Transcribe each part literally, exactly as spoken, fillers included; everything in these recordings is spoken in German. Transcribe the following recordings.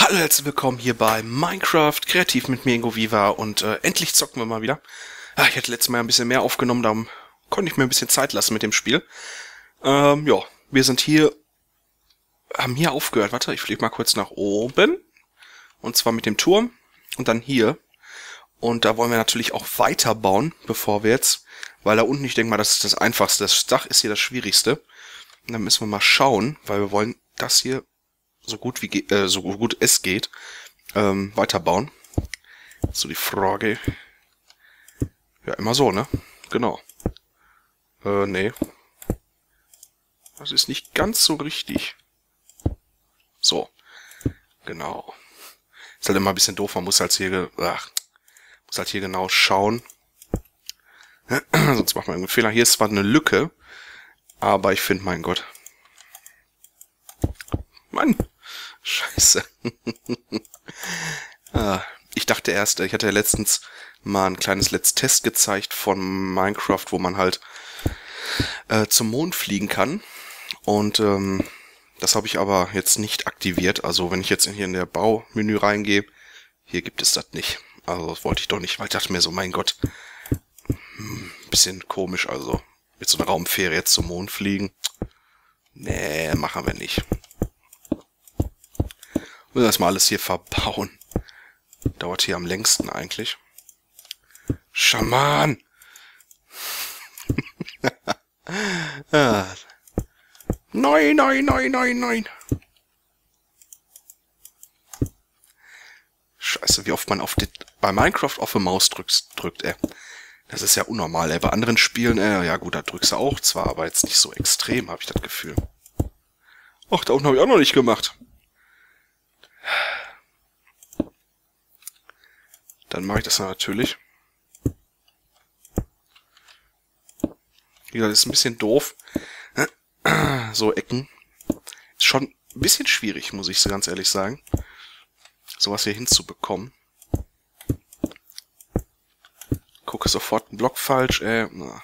Hallo, herzlich willkommen hier bei Minecraft, kreativ mit mir, Ingo Viva, und äh, endlich zocken wir mal wieder. Ah, ich hatte letztes Mal ein bisschen mehr aufgenommen, darum konnte ich mir ein bisschen Zeit lassen mit dem Spiel. Ähm, ja, wir sind hier, haben hier aufgehört. Warte, ich fliege mal kurz nach oben. Und zwar mit dem Turm und dann hier. Und da wollen wir natürlich auch weiterbauen, bevor wir jetzt, weil da unten, ich denke mal, das ist das Einfachste. Das Dach ist hier das Schwierigste. Und dann müssen wir mal schauen, weil wir wollen das hier so gut wie äh, so gut es geht ähm, weiterbauen. So die Frage. Ja, immer so, ne? Genau. Äh, nee. Das ist nicht ganz so richtig. So. Genau. Ist halt immer ein bisschen doof, man muss halt hier, ach, muss halt hier genau schauen. Sonst macht man einen Fehler. Hier ist zwar eine Lücke, aber ich finde, mein Gott. Mann. Scheiße. ah, ich dachte erst, ich hatte ja letztens mal ein kleines Let's Test gezeigt von Minecraft, wo man halt äh, zum Mond fliegen kann. Und ähm, das habe ich aber jetzt nicht aktiviert. Also wenn ich jetzt hier in der Baumenü reingehe, hier gibt es das nicht. Also das wollte ich doch nicht, weil ich dachte mir so, mein Gott, hm, bisschen komisch, also mit so einer Raumfähre jetzt zum Mond fliegen. Nee, machen wir nicht. Ich will das mal alles hier verbauen. Dauert hier am längsten eigentlich. Schaman! ah. Nein, nein, nein, nein, nein. Scheiße, wie oft man auf die, bei Minecraft auf die Maus drückt, drückt, ey. Das ist ja unnormal, ey. Bei anderen Spielen, ey, ja gut, da drückst du auch zwar, aber jetzt nicht so extrem, habe ich das Gefühl. Ach, da unten habe ich auch noch nicht gemacht. Dann mache ich das natürlich. Wie gesagt, ist ein bisschen doof. So Ecken. Ist schon ein bisschen schwierig, muss ich so ganz ehrlich sagen. Sowas hier hinzubekommen. Gucke sofort einen Block falsch. Äh, na.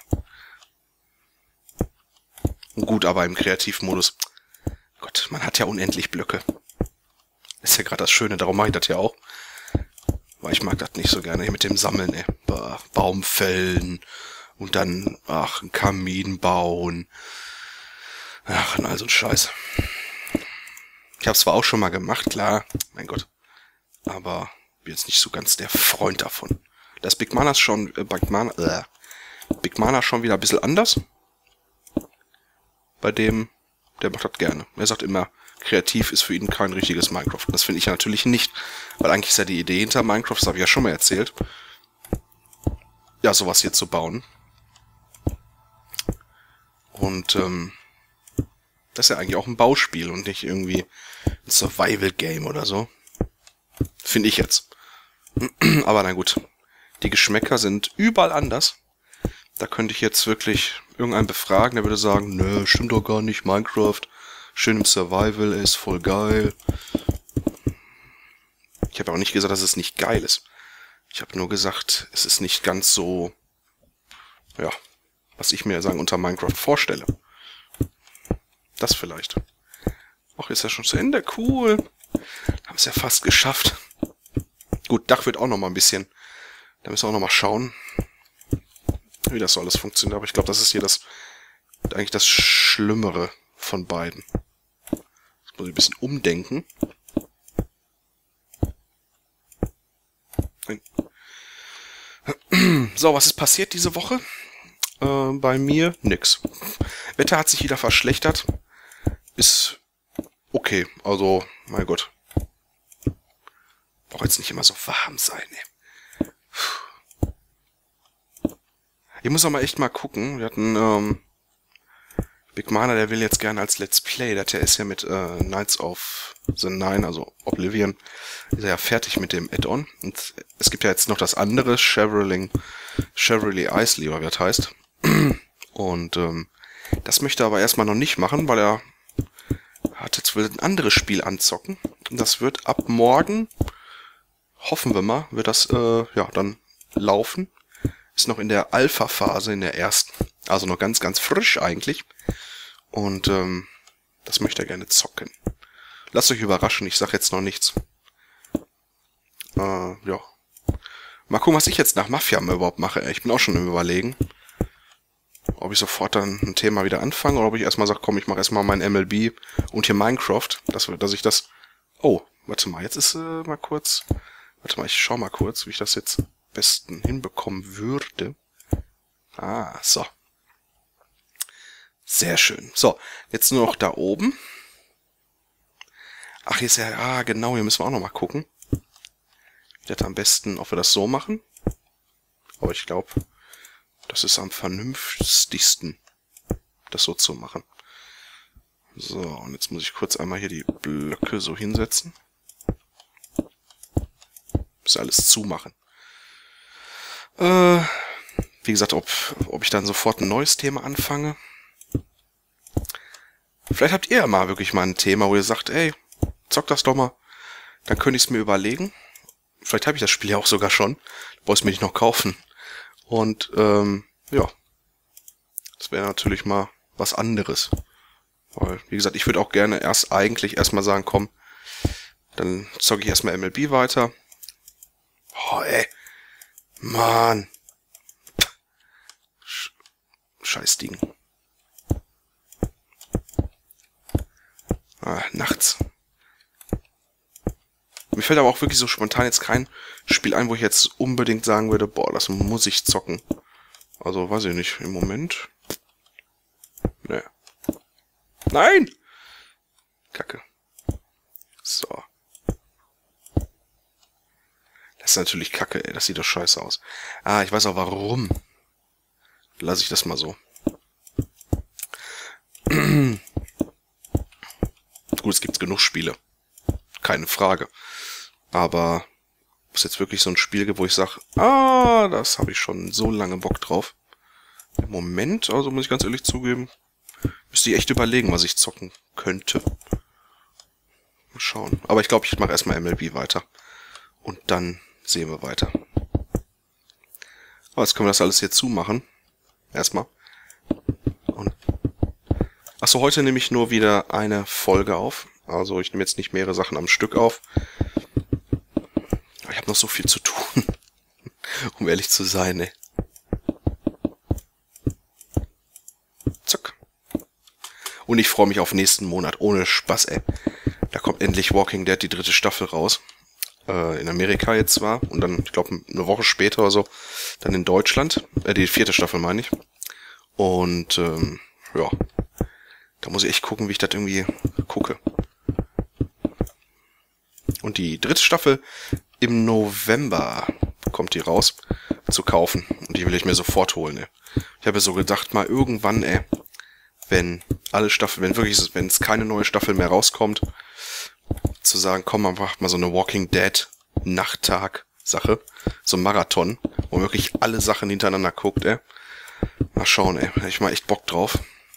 Gut, aber im Kreativmodus. Gott, man hat ja unendlich Blöcke. Ist ja gerade das Schöne, darum mache ich das ja auch. Weil ich mag das nicht so gerne hier mit dem Sammeln, ey. Baum fällen und dann, ach, einen Kamin bauen. Ach, und all so ein Scheiß. Ich habe zwar auch schon mal gemacht, klar, mein Gott. Aber bin jetzt nicht so ganz der Freund davon. Das Big Mana ist schon, äh, Big Mana, äh, Big Mana schon wieder ein bisschen anders. Bei dem, der macht das gerne. Er sagt immer, kreativ ist für ihn kein richtiges Minecraft. Das finde ich ja natürlich nicht, weil eigentlich ist ja die Idee hinter Minecraft, das habe ich ja schon mal erzählt, ja, sowas hier zu bauen. Und ähm, das ist ja eigentlich auch ein Bauspiel und nicht irgendwie ein Survival-Game oder so. Finde ich jetzt. Aber na gut, die Geschmäcker sind überall anders. Da könnte ich jetzt wirklich irgendeinen befragen, der würde sagen, nö, stimmt doch gar nicht, Minecraft schön im Survival ist, voll geil. Ich habe auch nicht gesagt, dass es nicht geil ist. Ich habe nur gesagt, es ist nicht ganz so, ja, was ich mir sagen unter Minecraft vorstelle. Das vielleicht. Ach, ist ja schon zu Ende, cool. Haben es ja fast geschafft. Gut, Dach wird auch noch mal ein bisschen. Da müssen wir auch noch mal schauen, wie das so alles funktioniert. Aber ich glaube, das ist hier das eigentlich das Schlimmere von beiden. Jetzt muss ich ein bisschen umdenken. Nein. So, was ist passiert diese Woche? Äh, bei mir nix. Wetter hat sich wieder verschlechtert. Ist okay. Also, mein Gott. Braucht jetzt nicht immer so warm sein, ey. Ich muss auch mal echt mal gucken. Wir hatten, ähm, Big Mana, der will jetzt gerne als Let's Play, der ist ja mit äh, Knights of the Nine, also Oblivion, ist er ja fertig mit dem Add-on. Und es gibt ja jetzt noch das andere, Chevrolet, Chevrolet Isley, oder wie das heißt. Und ähm, das möchte er aber erstmal noch nicht machen, weil er hat jetzt will ein anderes Spiel anzocken. Und das wird ab morgen, hoffen wir mal, wird das äh, ja dann laufen. Ist noch in der Alpha-Phase, in der ersten. Also noch ganz, ganz frisch eigentlich. Und ähm, das möchte er gerne zocken. Lasst euch überraschen, ich sage jetzt noch nichts. Äh, ja. Mal gucken, was ich jetzt nach Mafia überhaupt mache. Ich bin auch schon im Überlegen, ob ich sofort dann ein Thema wieder anfange oder ob ich erstmal sage, komm, ich mache erstmal mein M L B und hier Minecraft, dass, dass ich das... Oh, warte mal, jetzt ist äh, mal kurz... Warte mal, ich schau mal kurz, wie ich das jetzt am besten hinbekommen würde. Ah, so. Sehr schön. So, jetzt nur noch da oben. Ach, hier ist ja... Ah, genau, hier müssen wir auch noch mal gucken. Wie das am besten, ob wir das so machen. Aber ich glaube, das ist am vernünftigsten, das so zu machen. So, und jetzt muss ich kurz einmal hier die Blöcke so hinsetzen. Muss alles zumachen. Äh, wie gesagt, ob, ob ich dann sofort ein neues Thema anfange. Vielleicht habt ihr ja mal wirklich mal ein Thema, wo ihr sagt, ey, zock das doch mal. Dann könnte ich es mir überlegen. Vielleicht habe ich das Spiel ja auch sogar schon. Brauche es mir nicht noch kaufen. Und, ähm, ja. Das wäre natürlich mal was anderes. Weil, wie gesagt, ich würde auch gerne erst eigentlich erstmal sagen, komm, dann zocke ich erstmal M L B weiter. Oh, ey. Mann. Sch Scheiß Ding. Ah, nachts. Mir fällt aber auch wirklich so spontan jetzt kein Spiel ein, wo ich jetzt unbedingt sagen würde, boah, das muss ich zocken. Also, weiß ich nicht, im Moment. Ne. Nein! Kacke. So. Das ist natürlich kacke, ey. Das sieht doch scheiße aus. Ah, ich weiß auch warum. Lass ich das mal so. Gut, es gibt genug Spiele. Keine Frage. Aber ob es jetzt wirklich so ein Spiel gibt, wo ich sage, ah, das habe ich schon so lange Bock drauf. Im Moment, also muss ich ganz ehrlich zugeben, müsste ich echt überlegen, was ich zocken könnte. Mal schauen. Aber ich glaube, ich mache erstmal M L B weiter. Und dann sehen wir weiter. Aber jetzt können wir das alles hier zumachen. Erstmal. Und achso, heute nehme ich nur wieder eine Folge auf. Also ich nehme jetzt nicht mehrere Sachen am Stück auf. Aber ich habe noch so viel zu tun. Um ehrlich zu sein, ey. Zack. Und ich freue mich auf nächsten Monat. Ohne Spaß, ey. Da kommt endlich Walking Dead, die dritte Staffel, raus. Äh, in Amerika jetzt zwar. Und dann, ich glaube, eine Woche später oder so, dann in Deutschland. Äh, die vierte Staffel, meine ich. Und, ähm, ja. Da muss ich echt gucken, wie ich das irgendwie gucke. Und die dritte Staffel im November kommt die raus, zu kaufen. Und die will ich mir sofort holen, ey. Ich habe ja so gedacht, mal irgendwann, ey, wenn alle Staffeln, wenn wirklich, wenn es keine neue Staffel mehr rauskommt, zu sagen, komm, man macht mal so eine Walking Dead Nachttag-Sache, so ein Marathon, wo man wirklich alle Sachen hintereinander guckt, ey. Mal schauen, ey, hätte ich mal echt Bock drauf.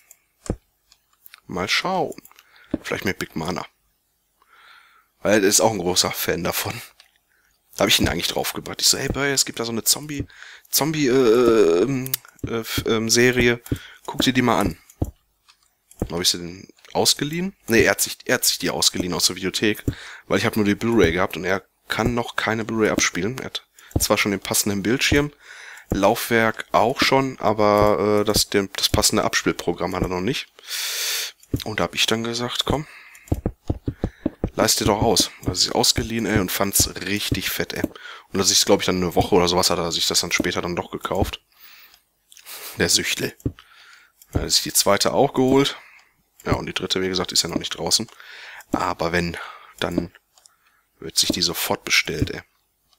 Mal schauen. Vielleicht mit Big Mana. Weil er ist auch ein großer Fan davon. Da habe ich ihn eigentlich draufgebracht. Ich so, hey Boy, es gibt da so eine Zombie, Zombie, äh, ähm, äh, äh, Serie. Guck dir die mal an. Habe ich sie denn ausgeliehen? Ne, er hat sich, er hat sich die ausgeliehen aus der Videothek, weil ich habe nur die Blu-ray gehabt und er kann noch keine Blu-ray abspielen. Er hat zwar schon den passenden Bildschirm, Laufwerk auch schon, aber äh, das, dem, das passende Abspielprogramm hat er noch nicht. Und da habe ich dann gesagt, komm, leist dir doch aus. Da hat sich ausgeliehen, ey, und fand's richtig fett, ey. Und dass ich glaube ich dann eine Woche oder sowas hat er sich das dann später dann doch gekauft. Der Süchtel. Da hat sich die zweite auch geholt. Ja, und die dritte, wie gesagt, ist ja noch nicht draußen. Aber wenn, dann wird sich die sofort bestellt, ey.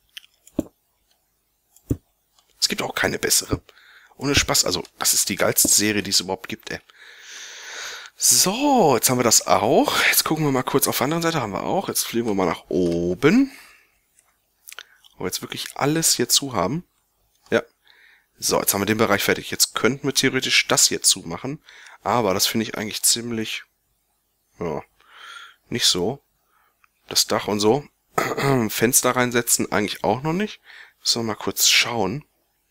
Es gibt auch keine bessere. Ohne Spaß, also das ist die geilste Serie, die es überhaupt gibt, ey. So, jetzt haben wir das auch. Jetzt gucken wir mal kurz auf der anderen Seite, haben wir auch. Jetzt fliegen wir mal nach oben. Wo wir jetzt wirklich alles hier zu haben. Ja. So, jetzt haben wir den Bereich fertig. Jetzt könnten wir theoretisch das hier zumachen. Aber das finde ich eigentlich ziemlich, ja, nicht so. Das Dach und so. Fenster reinsetzen eigentlich auch noch nicht. Müssen wir mal kurz schauen.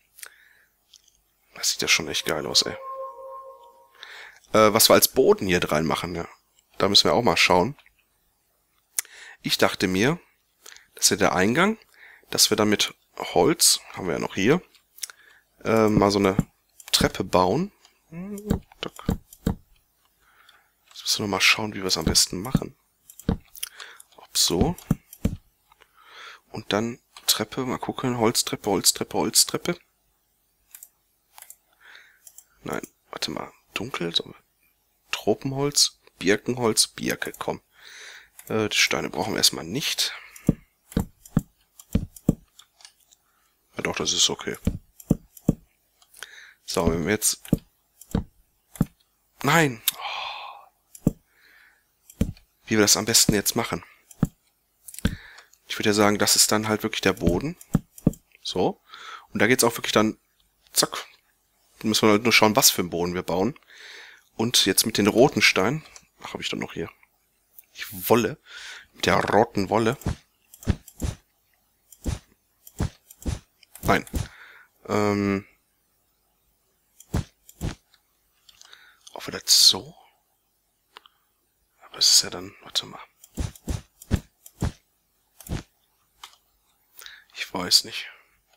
Das sieht ja schon echt geil aus, ey. Äh, was wir als Boden hier rein machen, ja. Da müssen wir auch mal schauen. Ich dachte mir, das ist ja der Eingang. dass wir dann mit Holz, haben wir ja noch hier, äh, mal so eine Treppe bauen. Jetzt müssen wir mal schauen, wie wir es am besten machen. Ob so. Und dann Treppe, mal gucken, Holztreppe, Holztreppe, Holztreppe. Nein, warte mal, dunkel, so. Tropenholz, Birkenholz, Birke, komm. Äh, die Steine brauchen wir erstmal nicht. Ja doch, das ist okay. So, wenn wir jetzt... Nein! Oh. Wie wir das am besten jetzt machen. Ich würde ja sagen, das ist dann halt wirklich der Boden. So. Und da geht's auch wirklich dann... Zack. Dann müssen wir halt nur schauen, was für einen Boden wir bauen. Und jetzt mit den roten Steinen... Ach, habe ich dann noch hier. Die Wolle. Mit der roten Wolle. Nein. Ähm... Ob wir das so? Aber es ist ja dann... Warte mal. Ich weiß nicht.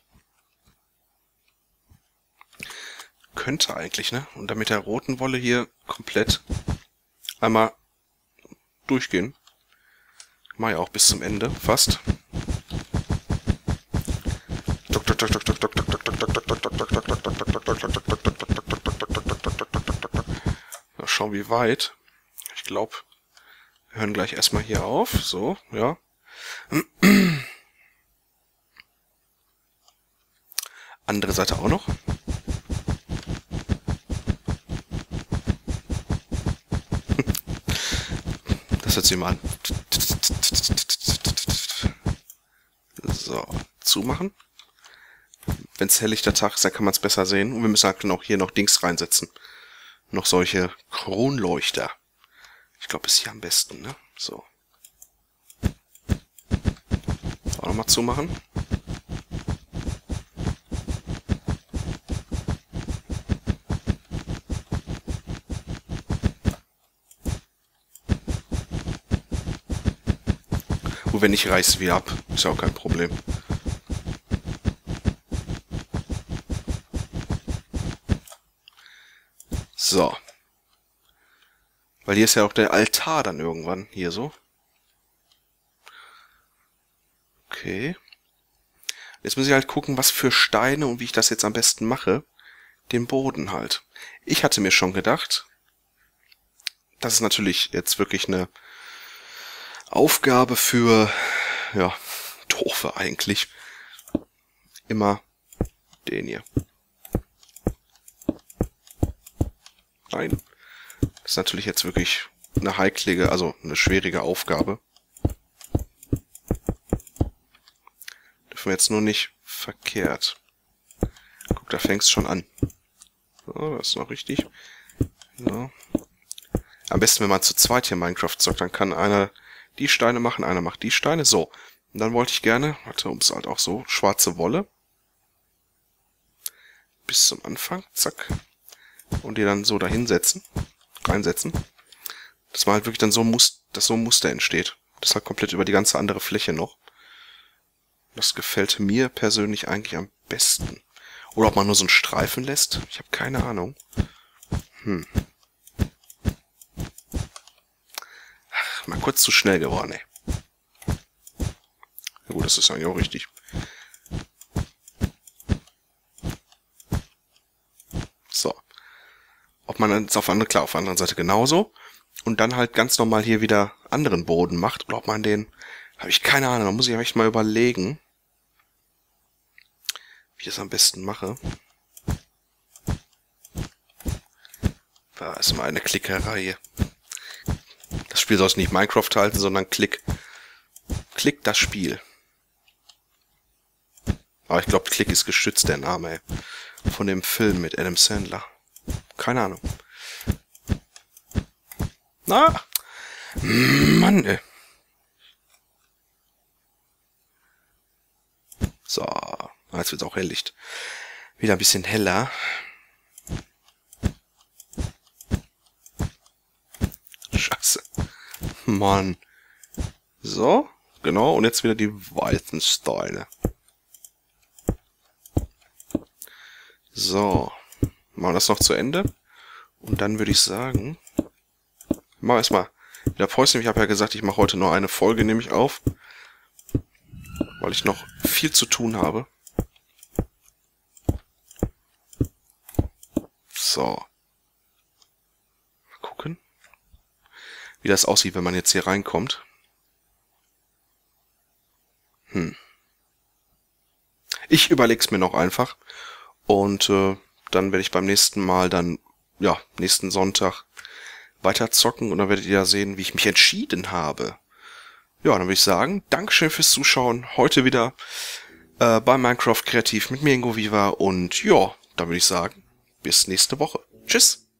Könnte eigentlich, ne? Und dann mit der roten Wolle hier komplett einmal durchgehen. Mach ja auch bis zum Ende, fast. Mal schauen, wie weit. Ich glaube, wir hören gleich erstmal hier auf. So, ja. Andere Seite auch noch. Das hört sich mal an. So, zumachen. Wenn es helllichter Tag ist, dann kann man es besser sehen. Und wir müssen halt auch hier noch Dings reinsetzen. Noch solche Kronleuchter. Ich glaube, ist hier am besten, ne? So. Auch nochmal zumachen. Und wenn nicht, reiß wieder ab. Ist ja auch kein Problem. So. Weil hier ist ja auch der Altar dann irgendwann. Hier so. Okay. Jetzt muss ich halt gucken, was für Steine und wie ich das jetzt am besten mache. Den Boden halt. Ich hatte mir schon gedacht, das ist natürlich jetzt wirklich eine Aufgabe für, ja, Doofe eigentlich. Immer den hier. Nein. Das ist natürlich jetzt wirklich eine heiklige, also eine schwierige Aufgabe. Dürfen wir jetzt nur nicht verkehrt. Guck, da fängt's schon an. So, das ist noch richtig. So. Am besten, wenn man zu zweit hier Minecraft zockt, dann kann einer die Steine machen, einer macht die Steine. So. Und dann wollte ich gerne, warte, um es halt auch so, schwarze Wolle. Bis zum Anfang, zack. Und die dann so dahinsetzen, reinsetzen. Dass man halt wirklich dann so muss, dass so ein Muster entsteht. Das halt komplett über die ganze andere Fläche noch. Das gefällt mir persönlich eigentlich am besten. Oder ob man nur so einen Streifen lässt. Ich habe keine Ahnung. Hm. Ach, mal kurz zu schnell geworden, ey. Ja gut, das ist eigentlich auch richtig. So. Ob man dann auf andere, klar, auf der anderen Seite genauso. Und dann halt ganz normal hier wieder anderen Boden macht. Oder ob man den... Habe ich keine Ahnung. Da muss ich echt mal überlegen, wie ich das am besten mache. Da ist mal eine Klickerei. Das Spiel soll es nicht Minecraft halten, sondern Klick. Klick das Spiel. Aber ich glaube, Klick ist geschützt, der Name, ey. Von dem Film mit Adam Sandler. Keine Ahnung. Na! Mann, ey. So. Jetzt wird es auch helllicht. Wieder ein bisschen heller. Scheiße. Mann. So. Genau. Und jetzt wieder die weißen Steine. So, machen wir das noch zu Ende. Und dann würde ich sagen, ich mache erstmal wieder Päuschen. Ich habe ja gesagt, ich mache heute nur eine Folge, nehme ich auf, weil ich noch viel zu tun habe. So. Mal gucken, wie das aussieht, wenn man jetzt hier reinkommt. Hm. Ich überleg's mir noch einfach. Und äh, dann werde ich beim nächsten Mal dann, ja, nächsten Sonntag weiter zocken. Und dann werdet ihr ja sehen, wie ich mich entschieden habe. Ja, dann würde ich sagen, Dankeschön fürs Zuschauen. Heute wieder äh, bei Minecraft Kreativ mit mir, Ingo Viva. Und ja, dann würde ich sagen, bis nächste Woche. Tschüss.